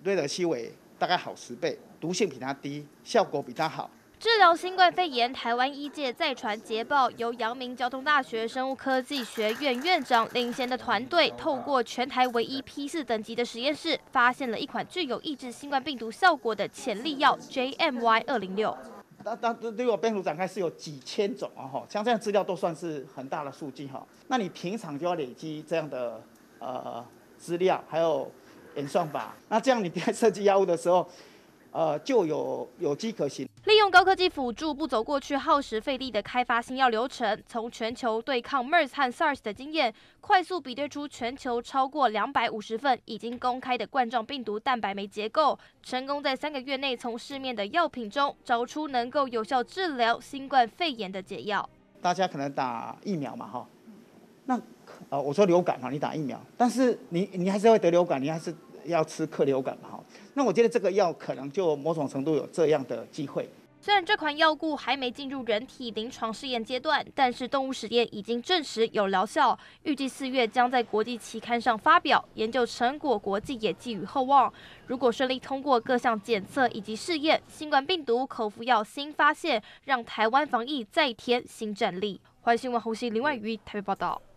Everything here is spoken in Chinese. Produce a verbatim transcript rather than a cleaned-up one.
瑞德西韦大概好十倍，毒性比它低，效果比它好。 治疗新冠肺炎，台湾医界再传捷报，由阳明交通大学生物科技学院院长领衔的团队，透过全台唯一 P 四等级的实验室，发现了一款具有抑制新冠病毒效果的潜力药 J M Y 二零六。 那那如果病毒展开是有几千种哦，像这样资料都算是很大的数据哈。那你平常就要累积这样的呃资料，还有演算法，那这样你在设计药物的时候。 呃，就有有机可行。 利用高科技辅助，不走过去耗时费力的开发新药流程，从全球对抗 MERS 和 SARS 的经验，快速比对出全球超过两百五十份已经公开的冠状病毒蛋白酶结构，成功在三个月内从市面的药品中找出能够有效治疗新冠肺炎的解药。 大家可能打疫苗嘛，哈，那呃，我说流感哈，你打疫苗，但是你你还是会得流感，你还是要吃克流感嘛，哈。 那我觉得这个药可能就某种程度有这样的机会。 虽然这款药物还没进入人体临床试验阶段，但是动物实验已经证实有疗效，预计四月将在国际期刊上发表。研究成果，国际也寄予厚望。如果顺利通过各项检测以及试验，新冠病毒口服药新发现，让台湾防疫再添新战力。欢迎新闻侯希林婉瑜台北报道。